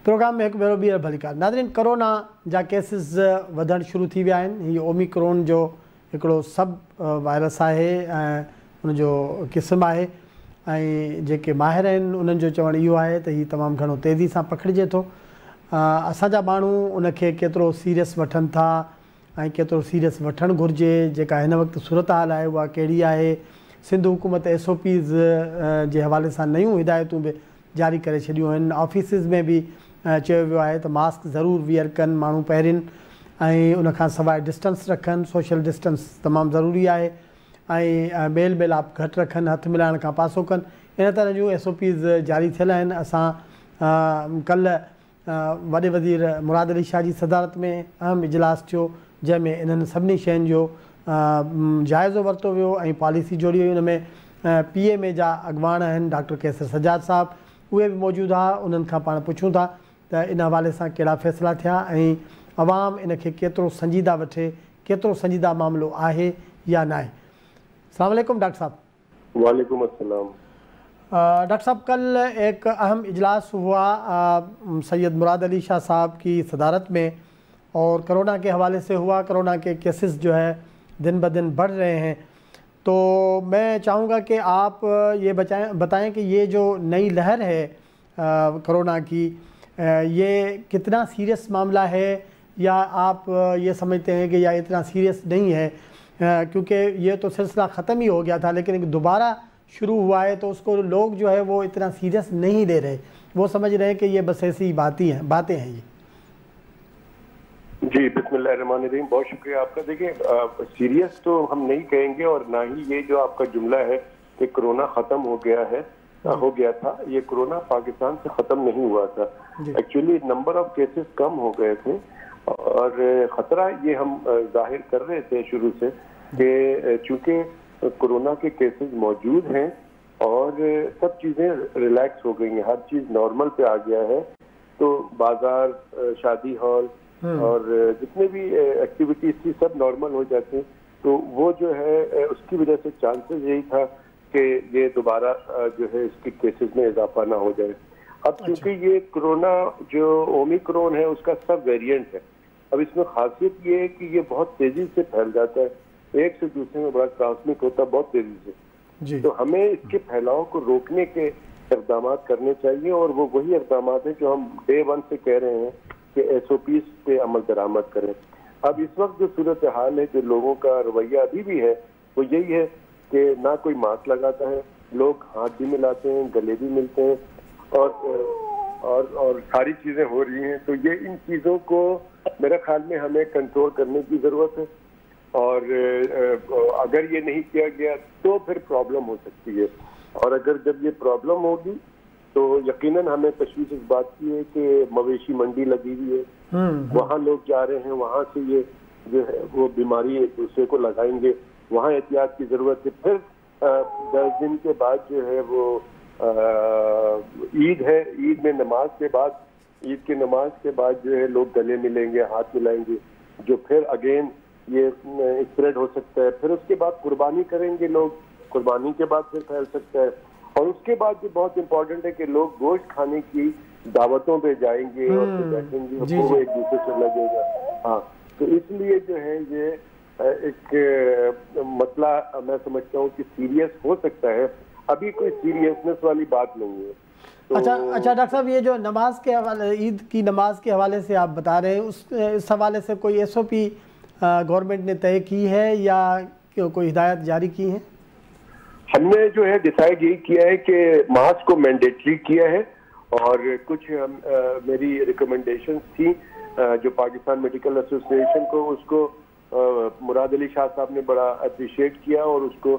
Programme में एक भेरो ॿीहर भलीकार। नाज़रीन, कोरोना जा केसिस वधण शुरू थी विया आहिनि। हीअ ओमिक्रॉन जो हिकिड़ो सब वायरस आहे ऐं उनजो क़िस्म आहे ऐं जेके माहिर आहिनि उन्हनि जो चवणु इहो आहे त हीअ तमामु घणो तेज़ी सां पखिड़िजे थो। असांजा माण्हू उनखे केतिरो सीरियस वठनि था ऐं केतिरो सीरियस वठणु घुरिजे, जेका हिन वक़्तु सूरत हाल आहे उहा कहिड़ी आहे। सिंध हुकूमत SOPs जे हवाले सां नयूं हिदायतूं बि जारी करे छॾियूं आहिनि। ऑफिसिस में बि चयो वियो आहे त मास्क ज़रूरु वियर कनि माण्हू पहिरिन ऐं उनखां सवाइ डिस्टेंस रखनि, सोशल डिस्टेंस तमामु ज़रूरी आहे ऐं मेल मिलाप घटि रखनि, हथु मिलाइण खां पासो कनि। इन तरह जूं SOPs जारी थियल आहिनि। असां कल्ह वॾे वज़ीर मुराद अली शाह जी सदारत में अहम इजलास थियो जंहिंमें इन्हनि सभिनी शयुनि जो जाइज़ो वरितो वियो ऐं पॉलिसी जोड़ी वई। उनमें PMA जा अॻवान आहिनि डॉक्टर कैसर सजाद साहब, उहे बि मौजूदु हुआ। उन्हनि खां पाण पुछूं था त इन हवाले सां कहिड़ा फ़ैसिला थिया ऐं अवाम इनखे केतिरो संजीदा वठे, केतिरो संजीदा मामिलो आहे या न आहे। अस्सलाम वालेकुम डॉक्टर साहब। वालेकुम अस्सलाम। डॉक्टर साहब, कल एक अहम इजलास हुआ सैयद मुराद अली शाह साहब की सदारत में और कोरोना के हवाले से हुआ। कोरोना के केसेस जो है दिन ब दिन बढ़ रहे हैं, तो मैं चाहूँगा कि आप ये बताएं कि ये जो नई लहर है कोरोना की, ये कितना सीरियस मामला है या आप ये समझते हैं कि या इतना सीरियस नहीं है, क्योंकि ये तो सिलसिला ख़त्म ही हो गया था लेकिन दोबारा शुरू हुआ है तो उसको लोग जो है वो इतना सीरियस नहीं ले रहे, वो समझ रहे हैं कि ये बस ऐसी बातें हैं ये। जी, बिस्मिल्लाहिर्रहमानिर्रहीम, बहुत शुक्रिया आपका। देखिए, सीरियस तो हम नहीं कहेंगे और ना ही ये जो आपका जुमला है कि कोरोना ख़त्म हो गया था, ये कोरोना पाकिस्तान से ख़त्म नहीं हुआ था। एक्चुअली नंबर ऑफ केसेस कम हो गए थे और ख़तरा ये हम जाहिर कर रहे थे शुरू से कि चूँकि कोरोना के केसेस मौजूद हैं और सब चीज़ें रिलैक्स हो गई हैं, हर चीज़ नॉर्मल पे आ गया है, तो बाजार, शादी हॉल और जितने भी एक्टिविटीज थी सब नॉर्मल हो जाते हैं। तो वो जो है उसकी वजह से चांसेस यही था कि ये दोबारा जो है इसके केसेस में इजाफा ना हो जाए। अब क्योंकि ये कोरोना जो ओमिक्रॉन है उसका सब वेरिएंट है, अब इसमें खासियत ये है कि ये बहुत तेजी से फैल जाता है, एक से दूसरे में बड़ा ट्रांसमिट होता है बहुत तेजी से। तो हमें इसके फैलाव को रोकने के इकदाम करने चाहिए और वो वही इकदाम है जो हम डे 1 से कह रहे हैं कि SOPs पे अमल दरामद करें। अब इस वक्त जो सूरत हाल है, जो लोगों का रवैया अभी भी है, वो यही है कि ना कोई मास्क लगाता है, लोग हाथ भी मिलाते हैं, गले भी मिलते हैं और सारी चीजें हो रही हैं। तो ये इन चीजों को मेरे ख्याल में हमें कंट्रोल करने की जरूरत है और अगर ये नहीं किया गया तो फिर प्रॉब्लम हो सकती है। और अगर जब ये प्रॉब्लम होगी तो यकीनन हमें तशवीश इस बात की है कि मवेशी मंडी लगी हुई है, वहाँ लोग जा रहे हैं, वहाँ से ये जो है वो बीमारी एक दूसरे को लगाएंगे, वहाँ एहतियात की जरूरत है। फिर 10 दिन के बाद जो है वो ईद है, ईद में नमाज के बाद, ईद की नमाज के बाद जो है लोग गले मिलेंगे, हाथ मिलाएंगे, जो फिर अगेन ये स्प्रेड हो सकता है। फिर उसके बाद कुर्बानी करेंगे लोग, कुर्बानी के बाद फिर फैल सकता है। और उसके बाद भी बहुत इम्पोर्टेंट है कि लोग गोश्त खाने की दावतों पे जाएंगे और फिर बैठेंगे, वो एक दूसरे से लगेगा। हाँ, तो इसलिए जो है ये एक मसला मैं समझता हूँ कि सीरियस हो सकता है, अभी कोई सीरियसनेस वाली बात नहीं है। तो अच्छा डॉक्टर साहब, ये जो नमाज के हवाले, ईद की नमाज के हवाले से आप बता रहे हैं, इस हवाले से कोई SOP गवर्नमेंट ने तय की है या कोई हिदायत जारी की है? हमने जो है डिसाइड यही किया है कि मास्क को मैंडेटरी किया है और कुछ मेरी रिकमेंडेशंस थी जो पाकिस्तान मेडिकल एसोसिएशन को, उसको मुराद अली शाह साहब ने बड़ा अप्रिशिएट किया और उसको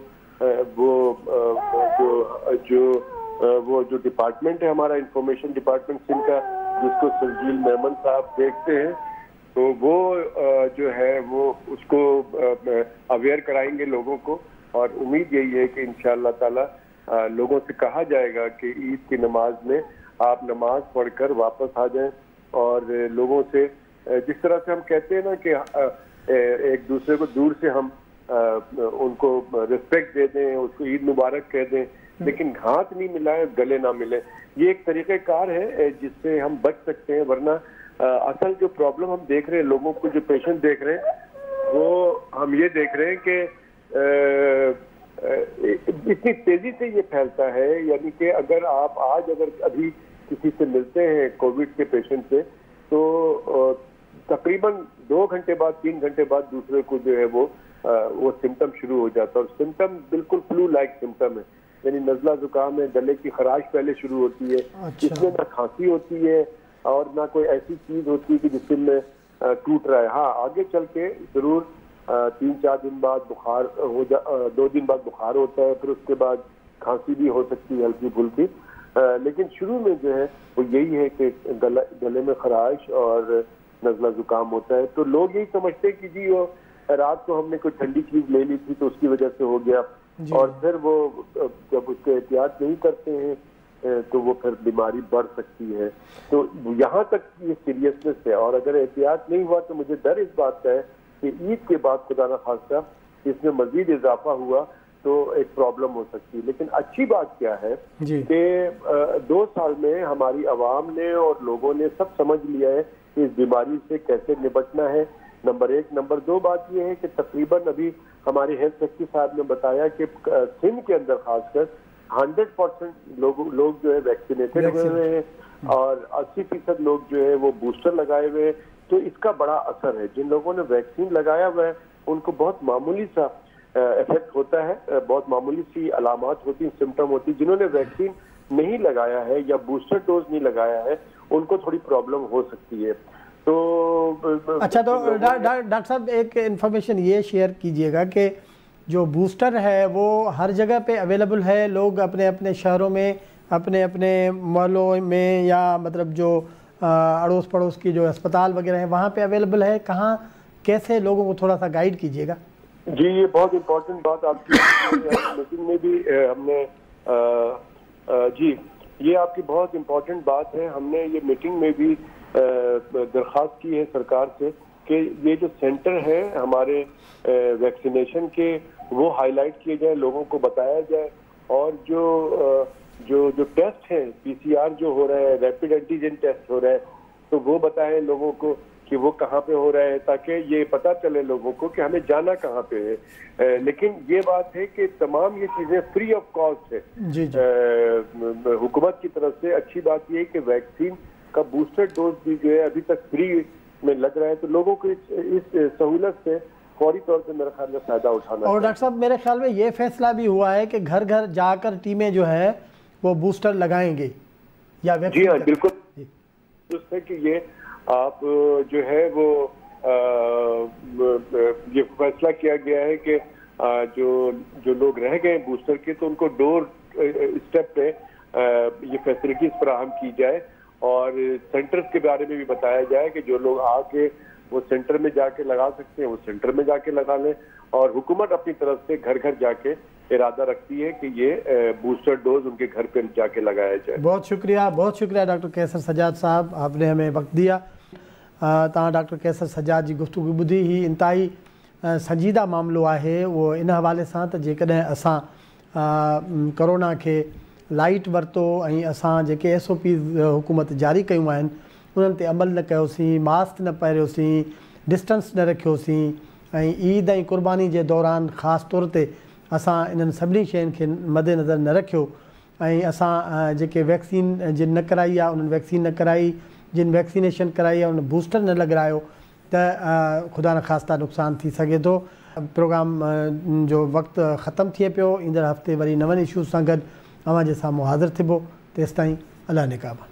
वो जो डिपार्टमेंट है हमारा इंफॉर्मेशन डिपार्टमेंट सिंध का, जिसको सरजील मेमन साहब देखते हैं, तो वो जो है वो उसको अवेयर कराएंगे लोगों को। और उम्मीद यही है कि इंशाअल्लाह ताला लोगों से कहा जाएगा कि ईद की नमाज में आप नमाज पढ़कर वापस आ जाएं और लोगों से जिस तरह से हम कहते हैं ना कि एक दूसरे को दूर से हम उनको रिस्पेक्ट दे दें, उसको ईद मुबारक कह दें, लेकिन हाथ नहीं मिलाए, गले ना मिले। ये एक तरीक़ेकार है जिससे हम बच सकते हैं, वरना असल जो प्रॉब्लम हम देख रहे हैं, लोगों को जो पेशेंट देख रहे हैं, वो हम ये देख रहे हैं कि इतनी तेजी से ये फैलता है। यानी कि अगर आप आज अगर अभी किसी से मिलते हैं कोविड के पेशेंट से, तो तकरीबन 2 घंटे बाद 3 घंटे बाद दूसरे को जो है वो सिम्टम शुरू हो जाता है। और सिम्टम बिल्कुल फ्लू लाइक सिम्टम है, यानी नजला जुकाम है, गले की खराश पहले शुरू होती है। इसमें ना खांसी होती है और ना कोई ऐसी चीज होती है कि जिसमें टूट रहा है। हाँ, आगे चल के जरूर 3-4 दिन बाद बुखार हो 2 दिन बाद बुखार होता है, फिर उसके बाद खांसी भी हो सकती है हल्की फुल्की। लेकिन शुरू में जो है वो यही है कि गले में खराश और नजला जुकाम होता है। तो लोग यही समझते हैं कि जी वो रात को हमने कोई ठंडी चीज ले ली थी तो उसकी वजह से हो गया, और फिर वो जब उसके एहतियात नहीं करते हैं तो वो फिर बीमारी बढ़ सकती है। तो यहाँ तक ये सीरियसनेस है। और अगर एहतियात नहीं हुआ तो मुझे डर इस बात का है कि ईद के बाद खुदा न खास्ता इसमें मजीद इजाफा हुआ तो एक प्रॉब्लम हो सकती है। लेकिन अच्छी बात क्या है कि 2 साल में हमारी आवाम ने और लोगों ने सब समझ लिया है कि इस बीमारी से कैसे निपटना है, नंबर 1। नंबर 2 बात यह है कि तकरीबन अभी हमारे हेल्थ सेक्रेटरी साहब ने बताया कि सिंध के अंदर खासकर 100% लोग जो है वैक्सीनेटेड हुए हैं और 80% लोग जो है वो बूस्टर लगाए हुए हैं। तो इसका बड़ा असर है। जिन लोगों ने वैक्सीन लगाया हुआ है उनको बहुत मामूली सा इफेक्ट होता है, बहुत मामूली सी अलामात होती हैं, सिम्टम होती है। जिन्होंने वैक्सीन नहीं लगाया है या बूस्टर डोज नहीं लगाया है उनको थोड़ी प्रॉब्लम हो सकती है। तो अच्छा, तो डॉक्टर साहब एक इन्फॉर्मेशन ये शेयर कीजिएगा कि जो बूस्टर है वो हर जगह पे अवेलेबल है, लोग अपने अपने शहरों में, अपने अपने मोहल्लों में, या मतलब जो अड़ोस पड़ोस की जो अस्पताल वगैरह हैं वहाँ पे अवेलेबल है, कहाँ कैसे लोगों को थोड़ा सा गाइड कीजिएगा। जी, ये बहुत इम्पोर्टेंट बात आपकी मीटिंग में भी हमने जी ये आपकी बहुत इम्पोर्टेंट बात है। हमने ये मीटिंग में भी दरख्वास्त की है सरकार से कि ये जो सेंटर है हमारे वैक्सीनेशन के वो हाईलाइट किए जाए, लोगों को बताया जाए, और जो टेस्ट है PCR जो हो रहा है, रैपिड एंटीजन टेस्ट हो रहा है, तो वो बताएं लोगों को कि वो कहाँ पे हो रहा है, ताकि ये पता चले लोगों को कि हमें जाना कहाँ पे है। लेकिन ये बात है कि तमाम ये चीजें फ्री ऑफ कॉस्ट है हुकूमत की तरफ से। अच्छी बात ये है कि वैक्सीन का बूस्टर डोज भी जो है अभी तक फ्री में लग रहा है, तो लोगों को इस सहूलत से फौरी तौर पे मेरे ख्याल में फायदा उठाना। और डॉक्टर साहब मेरे ख्याल में ये फैसला भी हुआ है कि घर घर जाकर टीमें जो है वो बूस्टर लगाएंगे या वैक्सीन। जी हाँ, बिल्कुल है कि ये आप जो है वो ये फैसला किया गया है कि जो लोग रह गए बूस्टर के तो उनको डोर स्टेप पे ये फैसिलिटीज फराहम की जाए, और सेंटर्स के बारे में भी बताया जाए कि जो लोग आके वो सेंटर में जाके लगा सकते हैं वो सेंटर में जाके लगा लें। और हुकूमत अपनी तरफ से घर घर जाके इरादा रखती है कि ये बूस्टर डोज उनके घर पे जाके लगाया जाए। बहुत शुक्रिया डॉक्टर कैसर सजाद साहब, आपने हमें वक्त दिया। तव्हां डॉक्टर कैसर सजाद जी गुफ्तगू ॿुधी। ही इंतहाई संजीदा मामलो आहे उहो इन हवाले सां त जेकॾहिं असां कोरोना खे लाइट वरितो ऐं असां जेके SOPs हुकूमत जारी कयूं आहिनि उन्हनि ते अमल न कयोसीं, मास्क न पाहिरियोसीं, डिस्टेंस न रखियोसीं, ऐं ईद ऐं क़ुर्बानी जे दौरान ख़ासि तौर ते असां इन्हनि सभिनी शयुनि खे मद्देनज़र न रखियो, ऐं असां जेके वैक्सीन जिन न कराई आहे उन्हनि वैक्सीन न कराई, जिन वैक्सीनेशन कराई आहे उन बूस्टर न लॻारायो, त ख़ुदा न ख़ास्ता नुक़सानु थी सघे थो। प्रोग्राम जो वक़्तु ख़तमु थिए पियो। ईंदड़ हफ़्ते वरी नवनि इशूज़ सां गॾु अव्हां जे साम्हूं हाज़िर थिबो। तेसिताईं अलाह निकाब।